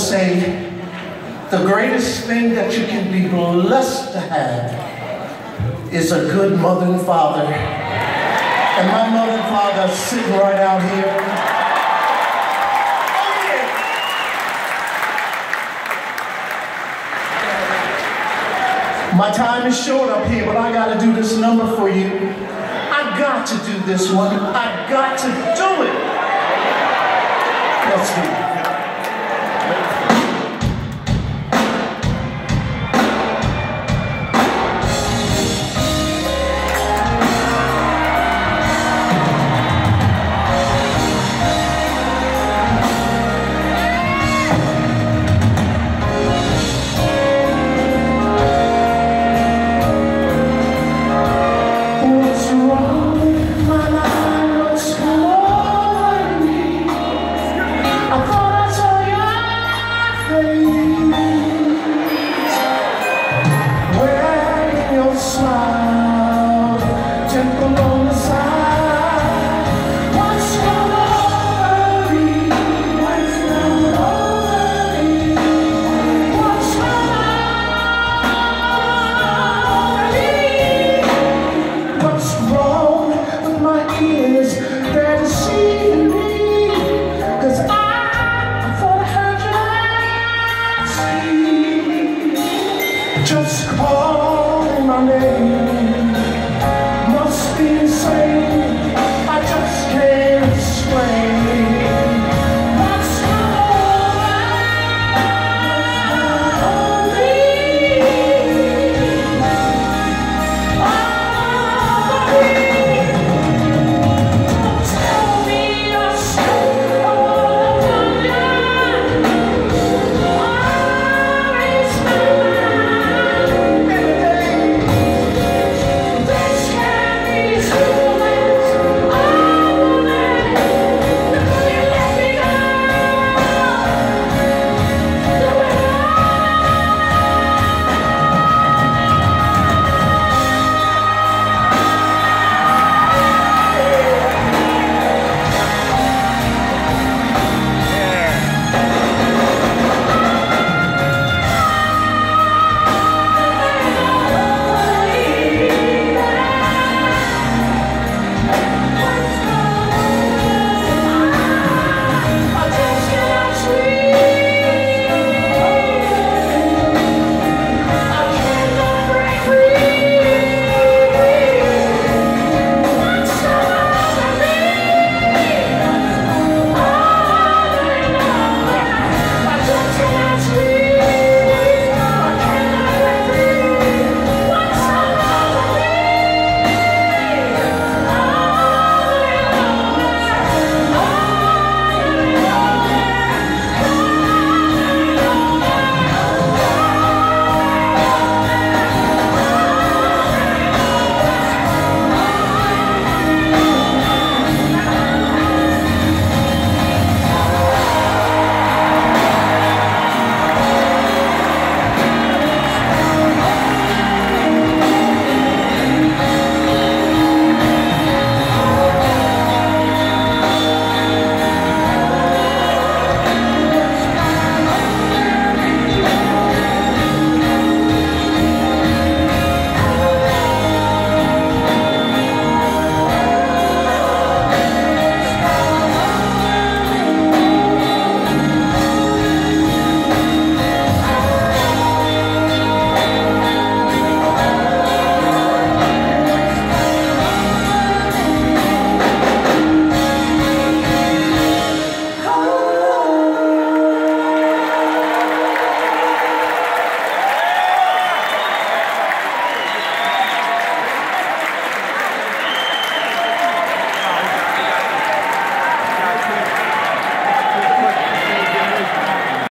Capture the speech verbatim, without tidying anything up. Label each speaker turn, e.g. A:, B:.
A: say, the greatest thing that you can be blessed to have is a good mother and father. And my mother and father are sitting right out here. Oh, yeah. My time is short up here, but I got to do this number for you. I got to do this one. I got to do it. Let's do it. Just calling my name.